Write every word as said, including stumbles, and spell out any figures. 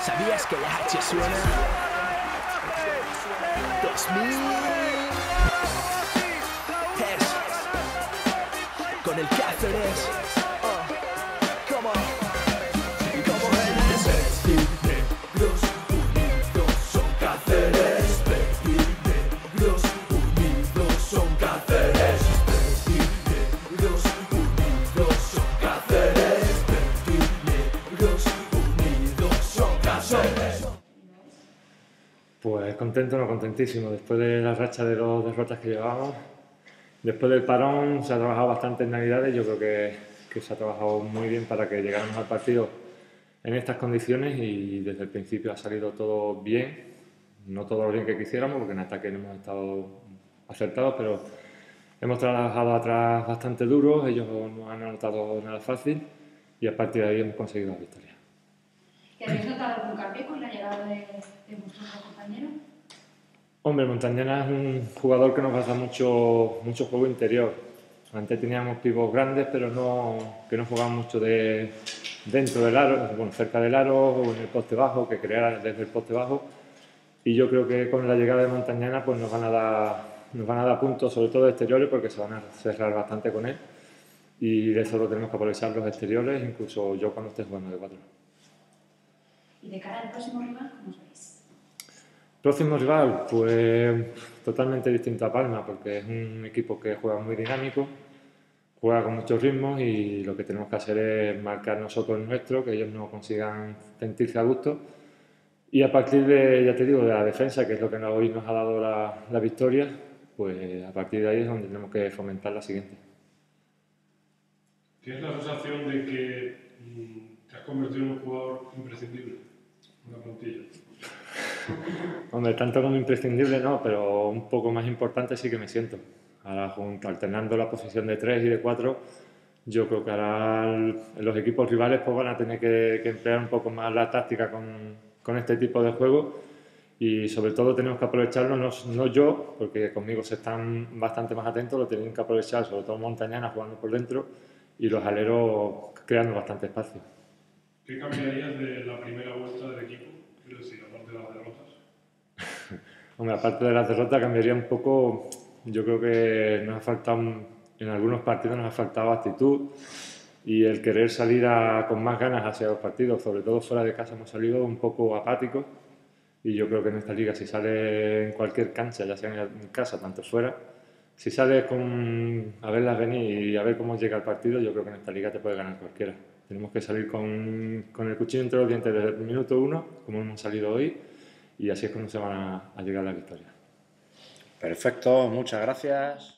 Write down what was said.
¿Sabías que la H suena? dos mil Hertz con el Cáceres. Oh, come on. Como eres negros unidos son Cáceres. Negros unidos son Cáceres. Negros unidos son Cáceres. Negros unidos son Cáceres. Pues contento, no contentísimo. Después de la racha de dos derrotas que llevábamos, después del parón se ha trabajado bastante en Navidades. Yo creo que, que se ha trabajado muy bien para que llegáramos al partido en estas condiciones y desde el principio ha salido todo bien. No todo lo bien que quisiéramos, porque en ataque no hemos estado acertados, pero hemos trabajado atrás bastante duro. Ellos no han anotado nada fácil y a partir de ahí hemos conseguido la victoria. ¿Y habéis notado algún cambio con la llegada de, de vuestro compañero? Hombre, Montañana es un jugador que nos va a dar mucho, mucho juego interior. Antes teníamos pivos grandes, pero no, que no jugaban mucho de, dentro del aro, bueno, cerca del aro o en el poste bajo, que creara desde el poste bajo. Y yo creo que con la llegada de Montañana pues nos van a dar, nos van a dar puntos, sobre todo exteriores, porque se van a cerrar bastante con él. Y de eso lo tenemos que aprovechar los exteriores, incluso yo cuando esté jugando de cuatro. ¿Y de cara al próximo rival, cómo os veis? Próximo rival, pues totalmente distinto a Palma, porque es un equipo que juega muy dinámico, juega con muchos ritmos y lo que tenemos que hacer es marcar nosotros el nuestro, que ellos no consigan sentirse a gusto. Y a partir de, ya te digo, de la defensa, que es lo que hoy nos ha dado la, la victoria, pues a partir de ahí es donde tenemos que fomentar la siguiente. ¿Tienes la sensación de que mmm, te has convertido en un jugador imprescindible en la plantilla? Hombre, tanto como imprescindible no, pero un poco más importante sí que me siento. Ahora, junto, alternando la posición de tres y de cuatro, yo creo que ahora el, los equipos rivales pues, van a tener que, que emplear un poco más la táctica con, con este tipo de juego y sobre todo tenemos que aprovecharlo, no, no yo, porque conmigo se están bastante más atentos, lo tienen que aprovechar, sobre todo Montañana jugando por dentro y los aleros creando bastante espacio. ¿Qué cambiarías de la primera vuelta del equipo? Quiero decir, aparte de las derrotas. Hombre, aparte de las derrotas cambiaría un poco, yo creo que nos ha faltado, en algunos partidos nos ha faltado actitud y el querer salir a, con más ganas hacia los partidos, sobre todo fuera de casa hemos salido un poco apáticos y yo creo que en esta liga si sales en cualquier cancha, ya sea en casa, tanto fuera, si sales con, a verlas venir y a ver cómo llega el partido, yo creo que en esta liga te puede ganar cualquiera. Tenemos que salir con, con el cuchillo entre los dientes desde el minuto uno, como hemos salido hoy, y así es como se van a, a llegar a la victoria. Perfecto, muchas gracias.